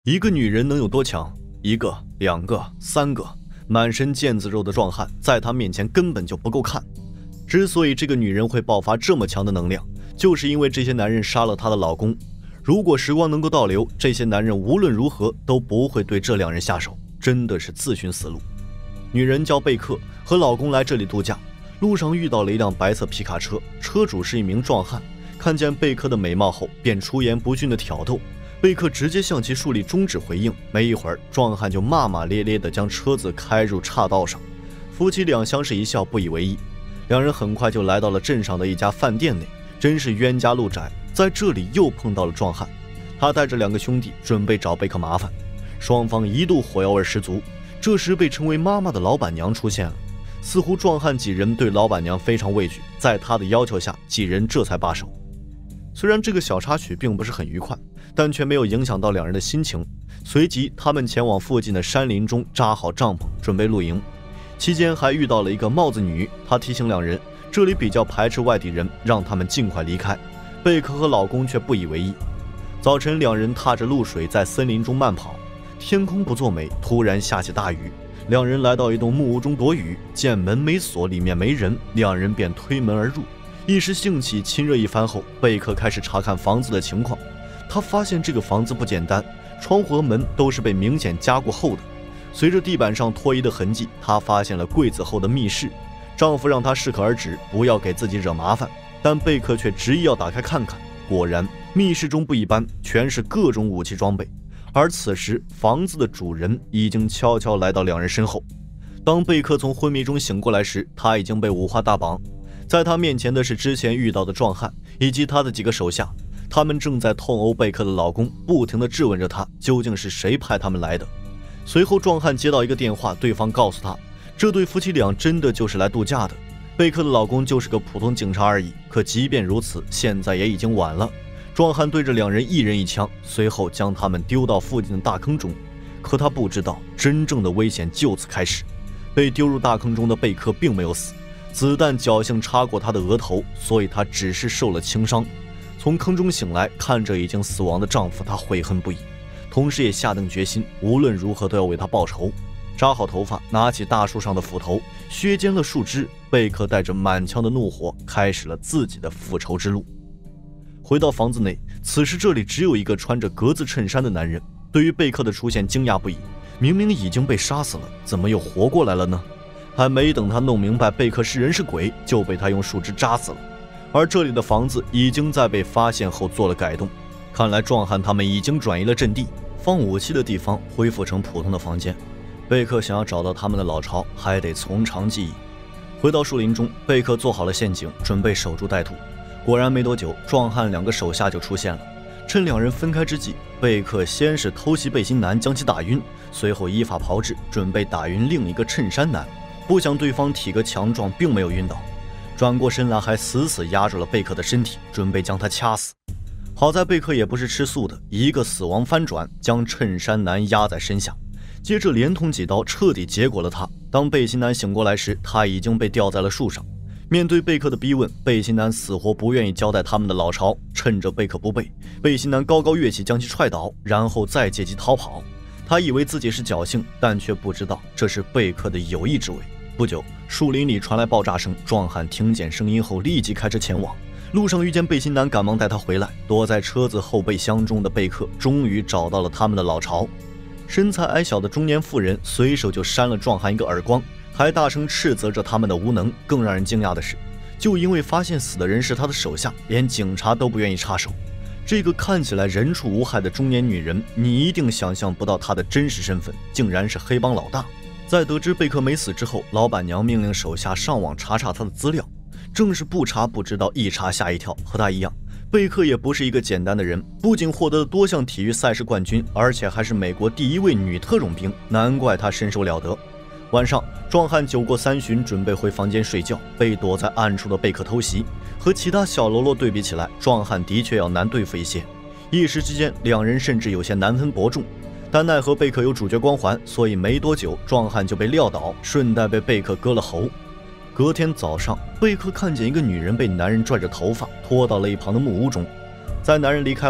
一个女人能有多强？一个、两个、三个，满身腱子肉的壮汉，在她面前根本就不够看。之所以这个女人会爆发这么强的能量，就是因为这些男人杀了她的老公。如果时光能够倒流，这些男人无论如何都不会对这两人下手，真的是自寻死路。女人叫贝克，和老公来这里度假，路上遇到了一辆白色皮卡车，车主是一名壮汉，看见贝克的美貌后便出言不逊的挑逗。贝克直接向其树立中指回应，没一会儿，壮汉就骂骂咧咧地将车子开入岔道上。夫妻俩相视一笑，不以为意。两人很快就来到了镇上的一家饭店内，真是冤家路窄，在这里又碰到了壮汉。他带着两个兄弟准备找贝克麻烦，双方一度火药味十足。这时被称为妈妈的老板娘出现了，似乎壮汉几人对老板娘非常畏惧，在他的要求下，几人这才罢手。虽然这个小插曲并不是很愉快，但却没有影响到两人的心情。随即他们前往附近的山林中扎好帐篷，准备露营。期间还遇到了一个帽子女，她提醒两人这里比较排斥外地人，让他们尽快离开。贝克和老公却不以为意。早晨两人踏着露水在森林中慢跑，天空不作美，突然下起大雨。两人来到一栋木屋中躲雨，见门没锁，里面没人，两人便推门而入。一时兴起，亲热一番后，贝克开始查看房子的情况。他发现这个房子不简单，窗户和门都是被明显加固后的。随着地板上拖移的痕迹，他发现了柜子后的密室。丈夫让他适可而止，不要给自己惹麻烦，但贝克却执意要打开看看。果然，密室中不一般，全是各种武器装备。而此时，房子的主人已经悄悄来到两人身后。当贝克从昏迷中醒过来时，他已经被五花大绑。在他面前的是之前遇到的壮汉以及他的几个手下，他们正在痛殴贝克的老公，不停地质问着他究竟是谁派他们来的。随后壮汉接到一个电话，对方告诉他，这对夫妻俩真的就是来度假的，贝克的老公就是个普通警察而已。可即便如此，现在也已经晚了。壮汉对着两人一人一枪，随后将他们丢到附近的大坑中。可他不知道，真正的危险就此开始。被丢入大坑中的贝克并没有死，子弹侥幸插过他的额头，所以他只是受了轻伤。从坑中醒来，看着已经死亡的丈夫，她悔恨不已，同时也下定决心，无论如何都要为他报仇。扎好头发，拿起大树上的斧头，削尖了树枝。贝克带着满腔的怒火，开始了自己的复仇之路。回到房子内，此时这里只有一个穿着格子衬衫的男人。对于贝克的出现惊讶不已，明明已经被杀死了，怎么又活过来了呢？还没等他弄明白贝克是人是鬼，就被他用树枝扎死了。而这里的房子已经在被发现后做了改动，看来壮汉他们已经转移了阵地，放武器的地方恢复成普通的房间。贝克想要找到他们的老巢，还得从长计议。回到树林中，贝克做好了陷阱，准备守株待兔。果然没多久，壮汉两个手下就出现了。趁两人分开之际，贝克先是偷袭背心男，将其打晕，随后依法炮制，准备打晕另一个衬衫男。不想对方体格强壮，并没有晕倒，转过身来还死死压住了贝克的身体，准备将他掐死。好在贝克也不是吃素的，一个死亡翻转，将衬衫男压在身下，接着连捅几刀，彻底结果了他。当背心男醒过来时，他已经被吊在了树上。面对贝克的逼问，背心男死活不愿意交代他们的老巢。趁着贝克不备，背心男高高跃起，将其踹倒，然后再借机逃跑。他以为自己是侥幸，但却不知道这是贝克的有意之为。不久，树林里传来爆炸声，壮汉听见声音后立即开车前往。路上遇见背心男，赶忙带他回来。躲在车子后备箱中的贝克终于找到了他们的老巢。身材矮小的中年妇人随手就扇了壮汉一个耳光，还大声斥责着他们的无能。更让人惊讶的是，就因为发现死的人是他的手下，连警察都不愿意插手。这个看起来人畜无害的中年女人，你一定想象不到她的真实身份，竟然是黑帮老大。在得知贝克没死之后，老板娘命令手下上网查查他的资料。正是不查不知道，一查吓一跳。和他一样，贝克也不是一个简单的人，不仅获得了多项体育赛事冠军，而且还是美国第1位女特种兵，难怪他身手了得。晚上，壮汉酒过3巡，准备回房间睡觉，被躲在暗处的贝克偷袭。和其他小喽啰对比起来，壮汉的确要难对付一些。一时之间，两人甚至有些难分伯仲。但奈何贝克有主角光环，所以没多久，壮汉就被撂倒，顺带被贝克割了喉。隔天早上，贝克看见一个女人被男人拽着头发拖到了一旁的木屋中。在男人离开后，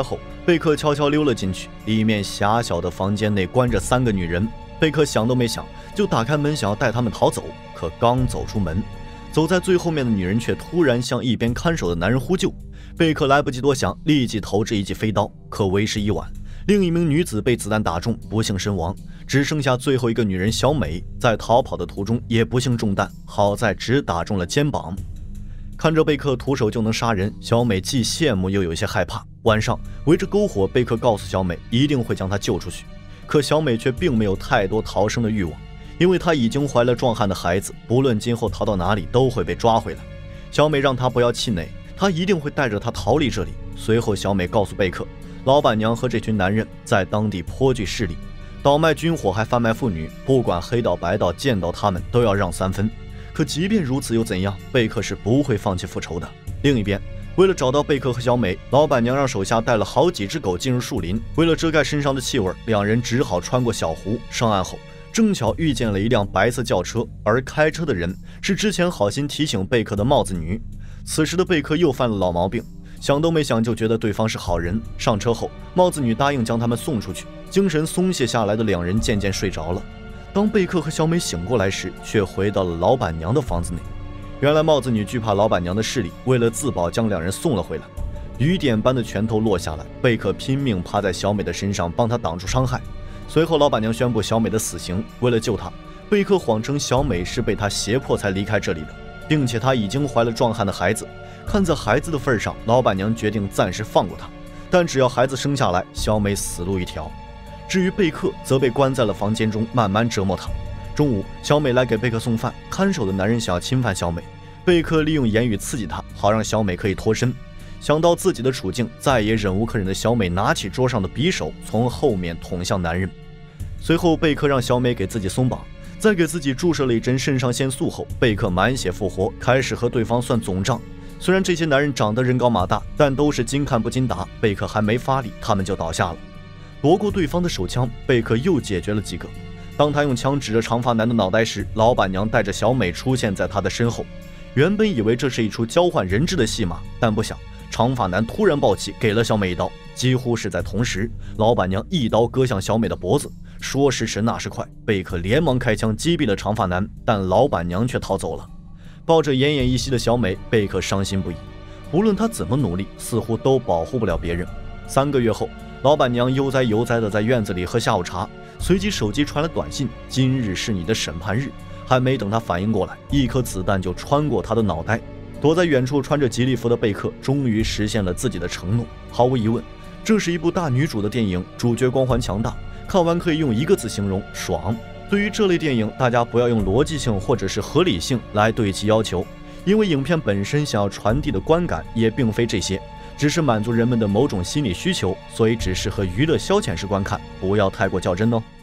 贝克悄悄溜了进去，里面狭小的房间内关着3个女人。贝克想都没想就打开门，想要带她们逃走。可刚走出门，走在最后面的女人却突然向一边看守的男人呼救。贝克来不及多想，立即投掷一记飞刀，可为时已晚。另一名女子被子弹打中，不幸身亡。只剩下最后一个女人小美，在逃跑的途中也不幸中弹，好在只打中了肩膀。看着贝克徒手就能杀人，小美既羡慕又有些害怕。晚上围着篝火，贝克告诉小美一定会将她救出去。可小美却并没有太多逃生的欲望，因为她已经怀了壮汉的孩子，不论今后逃到哪里都会被抓回来。小美让她不要气馁，她一定会带着她逃离这里。随后小美告诉贝克，老板娘和这群男人在当地颇具势力，倒卖军火还贩卖妇女，不管黑道白道，见到他们都要让3分。可即便如此又怎样？贝克是不会放弃复仇的。另一边，为了找到贝克和小美，老板娘让手下带了好几只狗进入树林。为了遮盖身上的气味，两人只好穿过小湖。上岸后，正巧遇见了一辆白色轿车，而开车的人是之前好心提醒贝克的帽子女。此时的贝克又犯了老毛病，想都没想就觉得对方是好人。上车后，帽子女答应将他们送出去。精神松懈下来的两人渐渐睡着了。当贝克和小美醒过来时，却回到了老板娘的房子内。原来帽子女惧怕老板娘的势力，为了自保将两人送了回来。雨点般的拳头落下来，贝克拼命趴在小美的身上，帮她挡住伤害。随后老板娘宣布小美的死刑。为了救她，贝克谎称小美是被他胁迫才离开这里的，并且她已经怀了壮汉的孩子。看在孩子的份上，老板娘决定暂时放过她，但只要孩子生下来，小美死路一条。至于贝克，则被关在了房间中，慢慢折磨他。中午，小美来给贝克送饭，看守的男人想要侵犯小美，贝克利用言语刺激她，好让小美可以脱身。想到自己的处境，再也忍无可忍的小美拿起桌上的匕首，从后面捅向男人。随后，贝克让小美给自己松绑，再给自己注射了一针肾上腺素后，贝克满血复活，开始和对方算总账。虽然这些男人长得人高马大，但都是金看不金打，贝克还没发力，他们就倒下了。夺过对方的手枪，贝克又解决了几个。当他用枪指着长发男的脑袋时，老板娘带着小美出现在他的身后。原本以为这是一出交换人质的戏码，但不想长发男突然暴起，给了小美一刀。几乎是在同时，老板娘一刀割向小美的脖子。说时迟，那时快，贝克连忙开枪击毙了长发男，但老板娘却逃走了。抱着奄奄一息的小美，贝克伤心不已。无论他怎么努力，似乎都保护不了别人。3个月后，老板娘悠哉悠哉地在院子里喝下午茶，随即手机传来短信：“今日是你的审判日。”还没等他反应过来，一颗子弹就穿过他的脑袋。躲在远处穿着吉利服的贝克终于实现了自己的承诺。毫无疑问，这是一部大女主的电影，主角光环强大，看完可以用1个字形容：爽。对于这类电影，大家不要用逻辑性或者是合理性来对其要求，因为影片本身想要传递的观感也并非这些，只是满足人们的某种心理需求，所以只适合娱乐消遣式观看，不要太过较真哦。